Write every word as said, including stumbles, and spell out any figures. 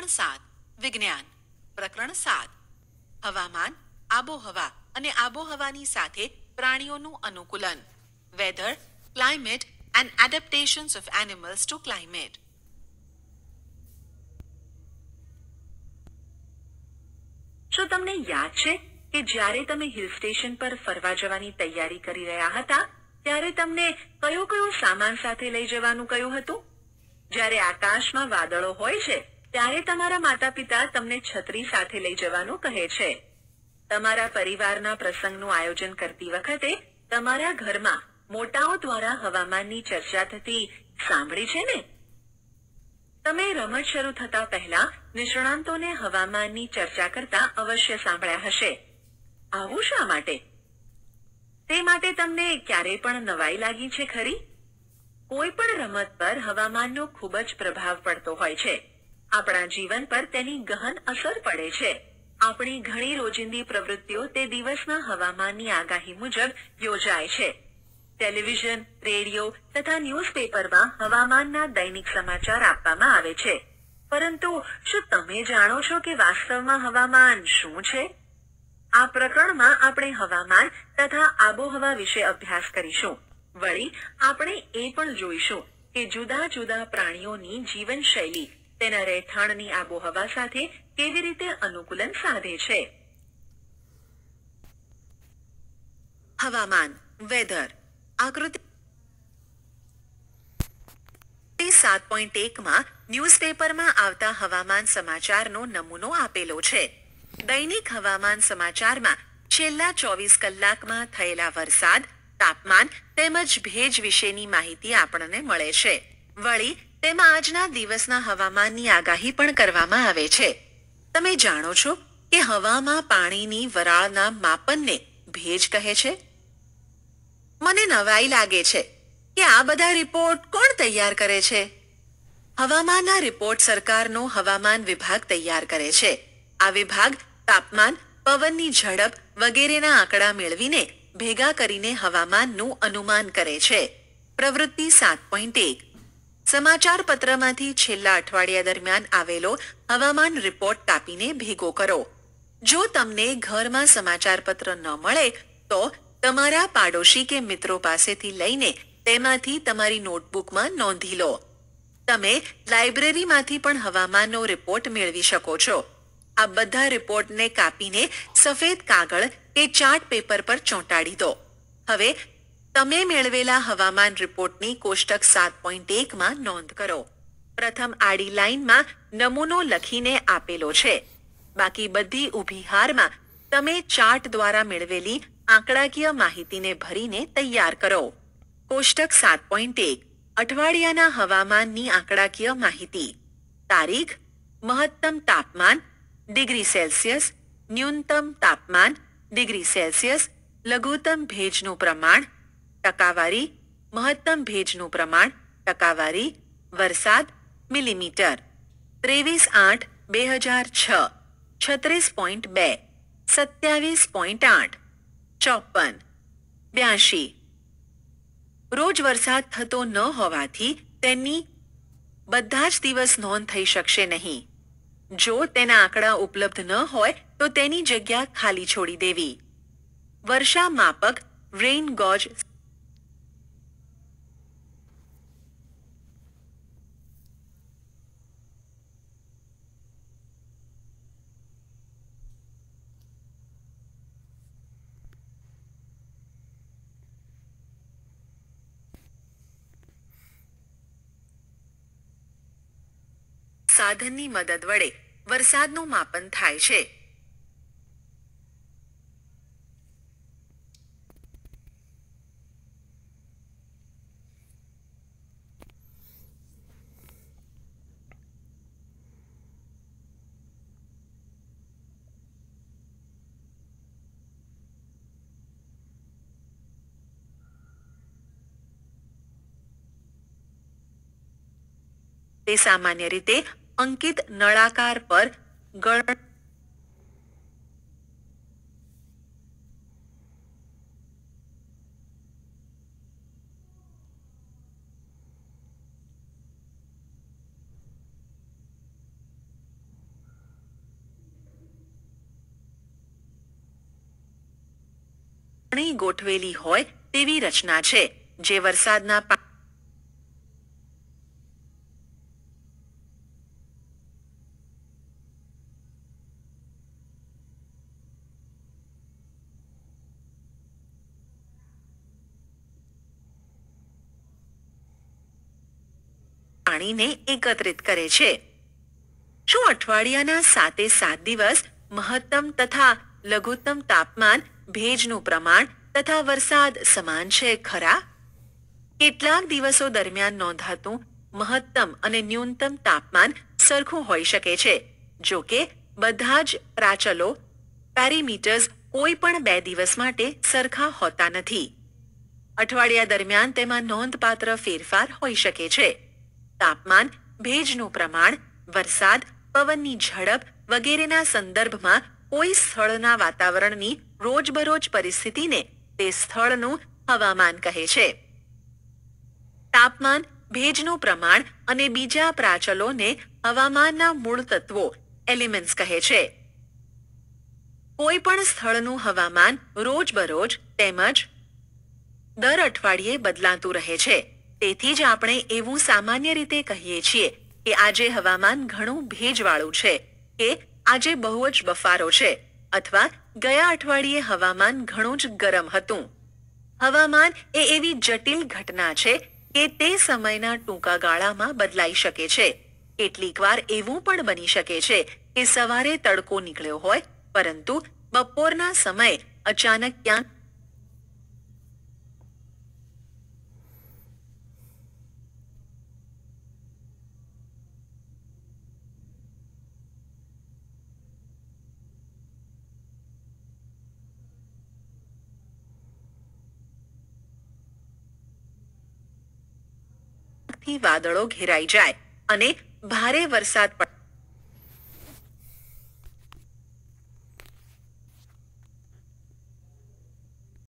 સાત વિજ્ઞાન પ્રકરણ સાત હવામાન આબોહવા અને આબોહવાની સાથે પ્રાણીઓનું અનુકૂલન weather climate and adaptations of animals to climate. શું તમને યાદ છે કે જ્યારે તમે હિલ સ્ટેશન પર ફરવા જવાની તૈયારી કરી રહ્યા હતા ત્યારે તમને કયો કયો સામાન સાથે લઈ જવાનું કહ્યું હતું? જ્યારે આકાશમાં વાદળો હોય છે ત્યારે તમારા માતા પિતા તમને છત્રી સાથે લઈ જવાનું કહે છે. તમારા પરિવારના પ્રસંગનું આયોજન કરતી વખતે તમારા ઘરમાં મોટાઓ દ્વારા હવામાનની ચર્ચા થતી સાંભળી છે ને? તમે રમત શરૂ થતા પહેલા નિષ્ણાંતોને હવામાનની ચર્ચા કરતા અવશ્ય સાંભળ્યા હશે. આવું શા માટે? તે માટે તમને ક્યારેય પણ નવાઈ લાગી છે ખરી? કોઈ પણ રમત પર હવામાનનો ખૂબ જ પ્રભાવ પડતો હોય છે. આપણા જીવન પર તેની ગહન અસર પડે છે. આપણી ઘણી રોજિંદી પ્રવૃત્તિઓ તે દિવસના હવામાનની આગાહી મુજબ યોજાય છે. ટેલિવિઝન, રેડિયો તથા ન્યૂઝપેપરમાં હવામાનના દૈનિક સમાચાર આપવામાં આવે છે. પરંતુ શું તમે જાણો છો કે વાસ્તવમાં હવામાન શું છે? આ પ્રકરણમાં આપણે હવામાન તથા આબોહવા વિશે અભ્યાસ કરીશું. વળી આપણે એ પણ જોઈશું કે જુદા જુદા પ્રાણીઓની જીવનશૈલી તેના રહેઠાણની આબોહવા સાથે કેવી રીતે અનુકૂલન સાધે છે. હવામાન વેધર આકૃતિ સાત પોઈન્ટ એકમાં ન્યૂઝપેપરમાં આવતા હવામાન સમાચારનો નમૂનો આપેલો છે. દૈનિક હવામાન સમાચારમાં છેલ્લા ચોવીસ કલાકમાં થયેલા વરસાદ, તાપમાન તેમજ ભેજ વિશેની માહિતી આપણને મળે છે. વળી તેમાં આજના દિવસના હવામાનની આગાહી પણ કરવામાં આવે છે. તમે જાણો છો કે હવામાં પાણીની વરાળના માપનને ભેજ કહે છે? મને નવાઈ લાગે છે કે આ બધા રિપોર્ટ કોણ તૈયાર કરે છે? હવામાનના રિપોર્ટ સરકારનો હવામાન વિભાગ તૈયાર કરે છે. આ વિભાગ તાપમાન, પવનની ઝડપ વગેરેના આંકડા મેળવીને ભેગા કરીને હવામાનનું અનુમાન કરે છે. પ્રવૃત્તિ સાત પોઈન્ટ એક સમાચાર પત્રમાંથી છેલ્લા અઠવાડિયા દરમિયાન આવેલો હવામાન રિપોર્ટ કાપીને ભેગો કરો. જો તમને ઘરમાં સમાચાર પત્ર ન મળે તો તમારા પાડોશી કે મિત્રો પાસેથી લઈને તેમાંથી તમારી નોટબુકમાં નોંધી લો. તમે લાઇબ્રેરીમાંથી પણ હવામાનનો રિપોર્ટ મેળવી શકો છો. આ બધા રિપોર્ટને કાપીને સફેદ કાગળ કે ચાર્ટ પેપર પર ચોંટાડી દો. હવે તમે મેળવેલા હવામાન રિપોર્ટની કોષ્ટક સાત પોઈન્ટ એકમાં નોંધ કરો. પ્રથમ આડી લાઇનમાં નમૂનો લખીને આપેલો છે. બાકી બધી ઊભી હારમાં તમે ચાર્ટ દ્વારા મેળવેલી આંકડાકીય માહિતીને ભરીને તૈયાર કરો. કોષ્ટક સાત પોઈન્ટ એક અઠવાડિયાના હવામાનની આંકડાકીય માહિતી. તારીખ મહત્તમ તાપમાન ડિગ્રી સેલ્સિયસ, ન્યૂનતમ તાપમાન ડિગ્રી સેલ્સિયસ, લઘુત્તમ ભેજનું પ્રમાણ ટકાવારી, મહત્તમ ભેજનું પ્રમાણ ટકાવારી, વરસાદ મિલીમીટર. ત્રેવીસ આઠ બે હજાર છ છત્રીસ પોઈન્ટ બે, સત્યાવીસ પોઈન્ટ આઠ, ચોપન, બ્યાસી. રોજ વરસાદ થતો ન હોવાથી તેની બધા જ દિવસ નોંધ થઈ શકશે નહીં. જો તેના આંકડા ઉપલબ્ધ ન હોય તો તેની જગ્યા ખાલી છોડી દેવી. વર્ષા માપક રેઇન ગોજ સાધનની મદદ વડે વરસાદનું માપન થાય છે. તે સામાન્ય રીતે અંકિત નળાકાર પર ગણ પાણી ગોઠવેલી હોય તેવી રચના છે, જે વરસાદના પા- પાણીને એકત્રિત કરે છે. શું અઠવાડિયાના સાતે સાત દિવસ મહત્તમ તથા લઘુત્તમ તાપમાન, ભેજનું પ્રમાણ તથા વરસાદ સમાન છે ખરા? કેટલાક દિવસો દરમિયાન નોંધાતું મહત્તમ અને ન્યૂનતમ તાપમાન સરખું હોઈ શકે છે. જો કે બધા જ પ્રાચલો પેરીમીટર્સ કોઈ પણ બે દિવસ માટે સરખા હોતા નથી. અઠવાડિયા દરમિયાન તેમાં નોંધપાત્ર ફેરફાર હોઈ શકે છે. તાપમાન, ભેજનું પ્રમાણ, વરસાદ, પવનની ઝડપ વગેરેના સંદર્ભમાં કોઈ સ્થળના વાતાવરણની રોજબરોજ પરિસ્થિતિને તે સ્થળનું હવામાન કહે છે. તાપમાન, ભેજનું પ્રમાણ અને બીજા પ્રાચલોને હવામાનના મૂળ તત્વો એલિમેન્ટ્સ કહે છે. કોઈ પણ સ્થળનું હવામાન રોજબરોજ તેમજ દર અઠવાડિયે બદલાતું રહે છે. તેથી જ આપણે એવું સામાન્ય રીતે કહીએ છીએ કે આજે હવામાન ઘણું ભેજવાળું છે, કે આજે બહુ જ બફારો છે, અથવા ગયા અઠવાડિયે હવામાન ઘણું જ ગરમ હતું. હવામાન એ એવી જટિલ ઘટના છે કે તે સમયના ટૂંકા ગાળામાં બદલાઈ શકે છે. કેટલીકવાર એવું પણ બની શકે છે કે સવારે તડકો નીકળ્યો હોય, પરંતુ બપોરના સમયે અચાનક ક્યાંક થી વાદળો ઘેરાઈ જાય અને ભારે વરસાદ પડે.